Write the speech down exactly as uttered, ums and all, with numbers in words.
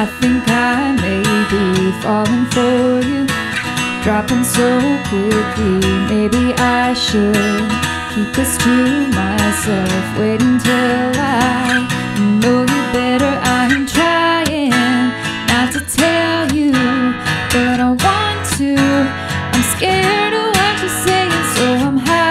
I think I may be falling for you, dropping so quickly. Maybe I should keep this to myself, wait until I know you better. I'm trying not to tell you, but I want to. I'm scared of what you're saying, so I'm hiding.